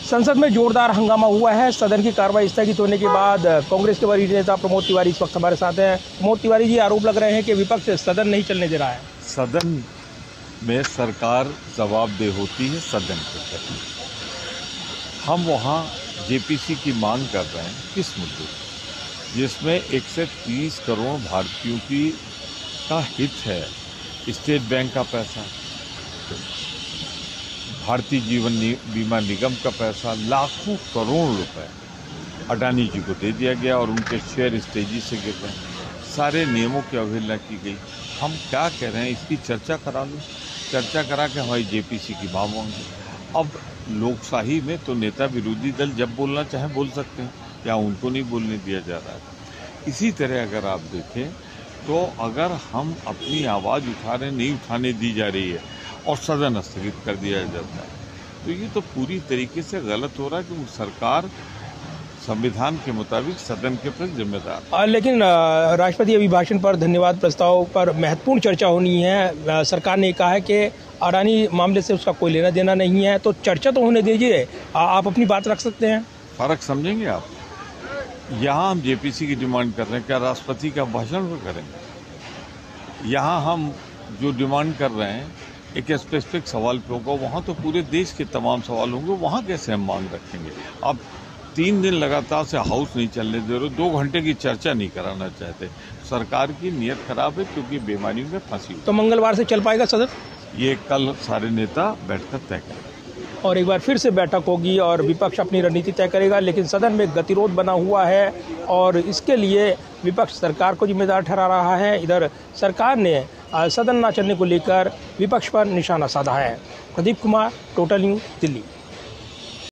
संसद में जोरदार हंगामा हुआ है। सदन की कार्रवाई स्थगित होने के बाद कांग्रेस के वरिष्ठ नेता प्रमोद तिवारी इस वक्त हमारे साथ हैं। प्रमोद तिवारी जी, आरोप लग रहे हैं कि विपक्ष सदन नहीं चलने दे रहा है। सदन में सरकार जवाबदेह होती है सदन के प्रति। हम वहाँ जेपीसी की मांग कर रहे हैं किस मुद्दे जिसमें 130 करोड़ भारतीयों का हित है। स्टेट बैंक का पैसा, भारतीय जीवन बीमा निगम का पैसा, लाखों करोड़ रुपए अडानी जी को दे दिया गया और उनके शेयर इस तेजी से गिर रहे हैं। सारे नियमों की अवहेलना की गई। हम क्या कह रहे हैं, इसकी चर्चा करा लो, चर्चा करा के हमारी जेपीसी की मांग होंगी। अब लोकशाही में तो नेता विरोधी दल जब बोलना चाहे बोल सकते हैं, या उनको नहीं बोलने दिया जा रहा है। इसी तरह अगर आप देखें तो अगर हम अपनी आवाज़ नहीं उठाने दी जा रही है और सदन स्थगित कर दिया जाता है, तो ये तो पूरी तरीके से गलत हो रहा है कि सरकार संविधान के मुताबिक सदन के प्रति जिम्मेदार। लेकिन राष्ट्रपति अभिभाषण पर धन्यवाद प्रस्ताव पर महत्वपूर्ण चर्चा होनी है। सरकार ने कहा है कि अडानी मामले से उसका कोई लेना देना नहीं है, तो चर्चा तो होने दीजिए, आप अपनी बात रख सकते हैं। फर्क समझेंगे आप? यहाँ हम जेपीसी की डिमांड कर रहे हैं, क्या राष्ट्रपति का भाषण वो करेंगे? यहाँ हम जो डिमांड कर रहे हैं एक स्पेसिफिक सवाल पे होगा, वहाँ तो पूरे देश के तमाम सवाल होंगे, वहाँ कैसे हम मांग रखेंगे? आप 3 दिन लगातार से हाउस नहीं चलने दे रहे, 2 घंटे की चर्चा नहीं कराना चाहते। सरकार की नीयत खराब है क्योंकि बीमारियों में फंसी। तो मंगलवार से चल पाएगा सदन? ये कल सारे नेता बैठकर तय करेंगे और एक बार फिर से बैठक होगी और विपक्ष अपनी रणनीति तय करेगा। लेकिन सदन में गतिरोध बना हुआ है और इसके लिए विपक्ष सरकार को जिम्मेदार ठहरा रहा है। इधर सरकार ने सदन न चलने को लेकर विपक्ष पर निशाना साधा है। Pradeep Kumar, total news, Delhi.